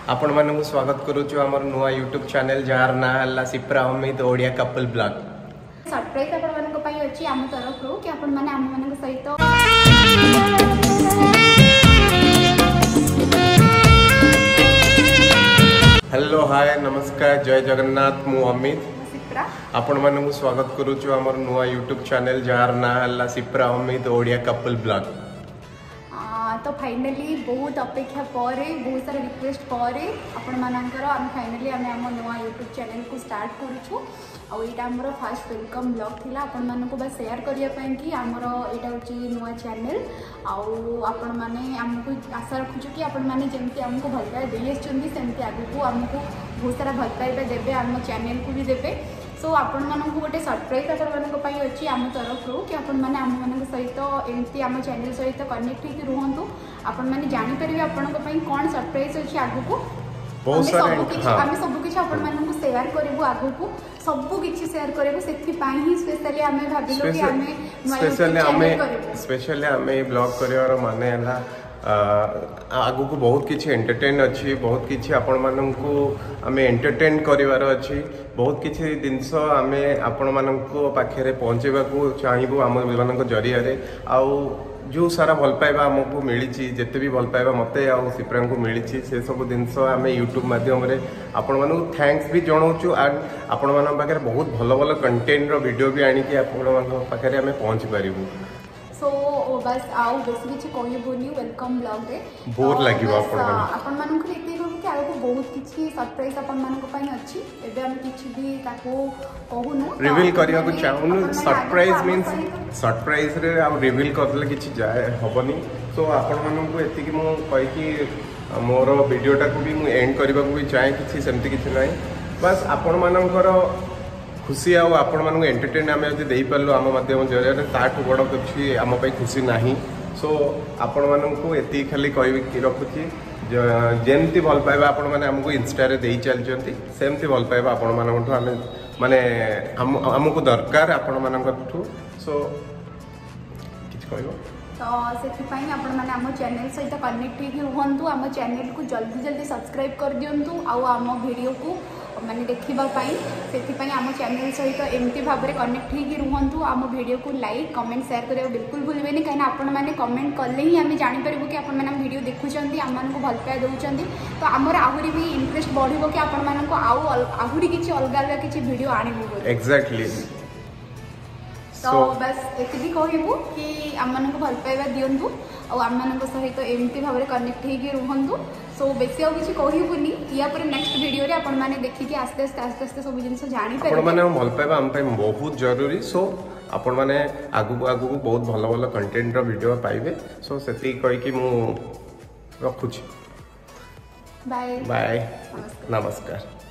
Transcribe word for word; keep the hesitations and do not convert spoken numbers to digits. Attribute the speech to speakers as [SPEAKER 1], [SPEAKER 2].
[SPEAKER 1] आपण मानक स्वागत करूछु हमर नुआ यूट्यूब चैनल जार ना हल्ला Sipra Amit Odia couple vlog.
[SPEAKER 2] Surprise आपण मानक पई अछि हम तरफ रो कि आपण माने हम मानक सहित
[SPEAKER 1] हेलो हाय नमस्कार जय जगन्नाथ मु अमित
[SPEAKER 2] सिप्रा
[SPEAKER 1] आपण मानक स्वागत करूछु हमर नुआ यूट्यूब चैनल जार ना हल्ला सिप्रा अमित ओडिया कपल ब्लॉग।
[SPEAKER 2] तो फाइनली बहुत अपेक्षा पर बहुत सारा रिक्वेस्ट पर आपण मानकर आम फाइनली आम आम नुआ यूट्यूब चैनल को स्टार्ट करूँ और यहाँ आमर फास्ट वेलकम ब्लॉग थिला आपण मानक बस शेयर करने कि आमर यहाँ हूँ नुआ चैनल आपण मैंने आमको आशा रखुचु कि आपण मैंने जमी आमको भल पाइबा दे सेमती आगू आमको बहुत सारा भल पाइबा देवे आम चैनल को भी देवे। सो आपण मानक गोटे सरप्राइज आपण मानक अच्छी आम तरफ रो कि आपण मैंने आम मान सहित एमती आम चैनल सहित कनेक्ट होकर रुहतु आपण मैंने जानीपर आपण कौन सरप्राइज अच्छी आगू आम सबकि आपण मानक शेयर करूँ आगू सबकि शेयर करूँ से स्पेशली आम भाविलु कि आम
[SPEAKER 1] स्पेशली आम ब्लॉग कर माने आगु को बहुत किसी एंटरटेन अच्छी बहुत किसी आपण मानक आम एंटरटेन करार अच्छी बहुत किसी जिनस आम आपण मानक पाखे पहुँचेबा चाहबू आम मान जरिया आउ जो सारा भल पाइबा आमको मिली जिते भी भल पाइबा मत आउ सिप्रा को मिली से सब जिनस आम यूट्यूब मध्यम आपण मानक थैंक्स भी जनाऊँ एंड आपण मान पाखे बहुत भल भल कंटेंट वीडियो भी आणिकी आपण पाखे आम पहुँची पारू।
[SPEAKER 2] सो बस आउ बेस किसी कहबूनी वेलकम ब्लॉग रे
[SPEAKER 1] बोर लागिव
[SPEAKER 2] आपण आपण मानक एते कहू कि आगो बहुत किछि सरप्राइज आपण मानक पई अछि एबे हम किछि भी ताको कहूनु
[SPEAKER 1] रिवील करिया को चाहूनु सरप्राइज मींस सरप्राइज रे आ रिवील करले किछि जाय हबनी। सो आपण मानक को एति कि मु कहि कि मोर वीडियोटा को भी मु एंड करबा को भी चाहे किछि सेमति किछि नै बस आपण मानकर खुशी आउ आपण मानक एंटरटेन आम जब दे पार्लु आम माध्यम जरिए ताठू बड़ किसी आम खुशी ना। सो आपण मानक एति खाली कह रखुची जमती भल पाइबा आपण मैंने आमको इंस्टा रे दे चलती सेमती भल पाइबा आपण मानक आम माने आमको दरकार आपण मानक। सो किछ कहबो
[SPEAKER 2] तो से आपण मैंने आम चैनल सहित कनेक्ट रुहतु आम चैनल को जल्दी जल्दी सब्सक्राइब कर दिंतु आम वीडियो को माने देखापी से आम चैनल सहित एमती भाव में कनेक्ट होकर रुहतु आम वीडियो को लाइक कमेंट शेयर करने बिल्कुल भूलें कहीं आपण मैंने कमेंट कले ही आम जापर कि आपण मैंने वीडियो देखुं आम को भल पाइबा दौरान तो आमर आहरी भी इंटरेस्ट बढ़ो कि आपण मानक आहरी किसी अलग अलग किसी वीडियो आणबू
[SPEAKER 1] एक्जाक्टली।
[SPEAKER 2] तो बस ये कहबू कि आम मानक भल पाइबा दिंतु आम मान सहित एमती भाव में कनेक्ट होकर रुहतु। सो बेसी आ किसी कहबूनी या पर नेक्स्ट वीडियो रे आपण माने देखि कि आस्ते आस्ते आस्ते आस्ते सब जिनिस जानि पारे आपण माने
[SPEAKER 1] भल पाइबा हम बहुत जरूरी। सो आपण माने आगु आगु बहुत भल भल कंटेंट रो वीडियो पाइबे। सो सेति कहि कि मु रखुछि बाय बाय नमस्कार।